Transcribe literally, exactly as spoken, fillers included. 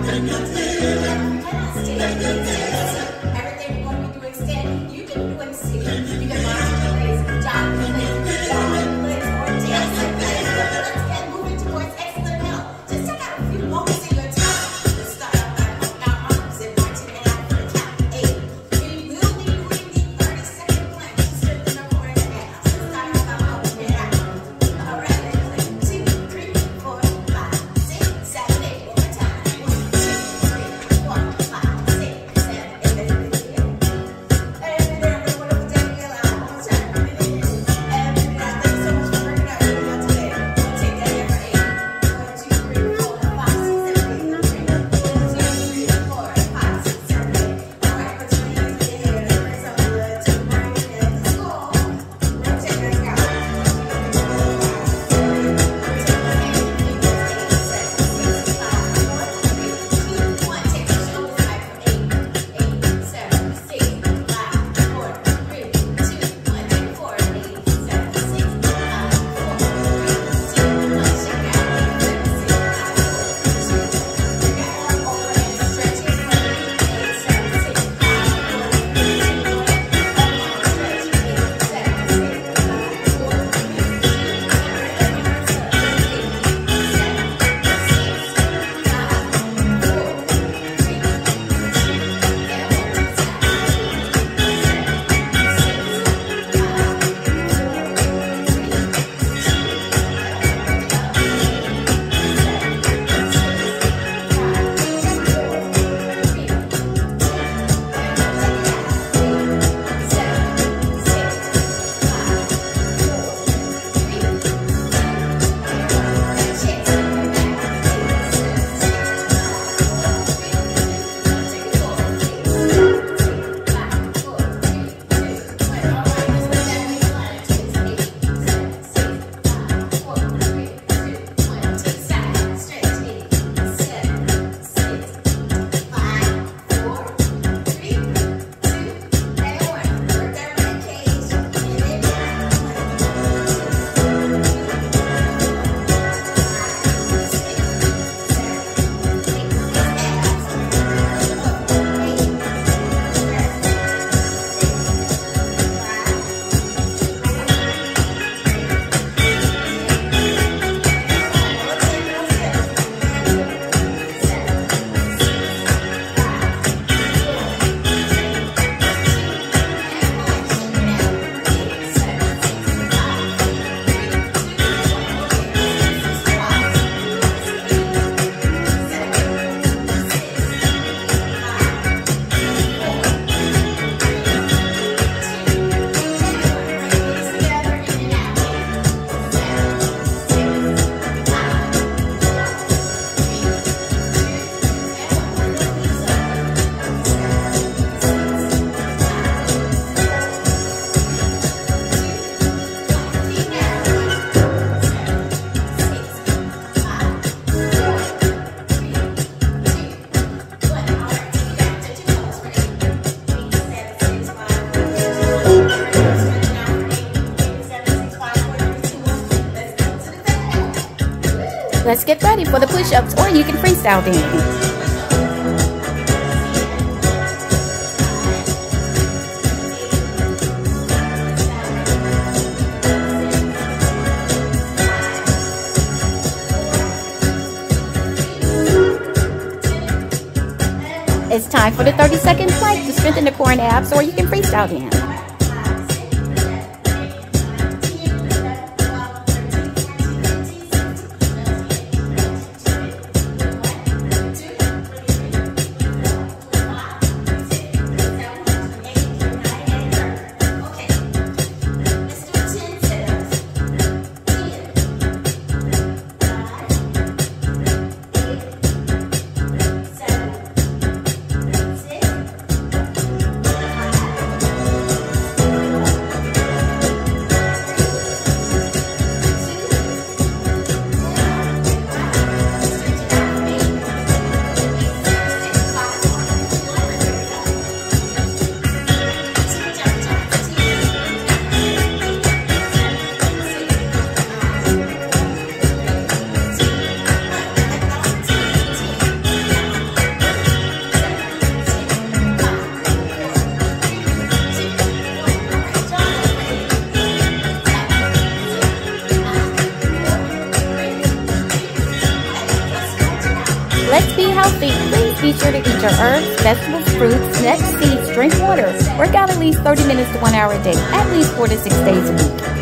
Everything we're going to be doing standing, you can do it sitting. You can march your legs, jog your legs, walk your legs, or dance your legs. Let's get moving towards excellent health. Just take out a few moments in your time. Let's start out by holding our arms and marching it out for the count of eight. We will be doing the thirty second plank to strengthen the core and the abs. Let's start out by holding it out. All right, let's play. Two, three, four, five, six, seven, eight. One more time. One, two, three, four, five, six, seven, eight. Let's do it again. Every day I'm going to put that together. One more time. Every day. Thank you so much for working out with me today. We'll take that here for eight. One, two, three, four, five, six, seven, eight. One, two, three, four, five, six, seven, eight. All right, put your hands in your hair. Bring some blood to the brain and the skull. Rotate your scalp. Let's get ready for the push-ups, or you can freestyle dance. It's time for the thirty second plank to strengthen the core and abs, or you can freestyle dance. Let's be healthy. Please be sure to eat your herbs, vegetables, fruits, nuts, seeds, drink water. Work out at least thirty minutes to one hour a day, at least four to six days a week.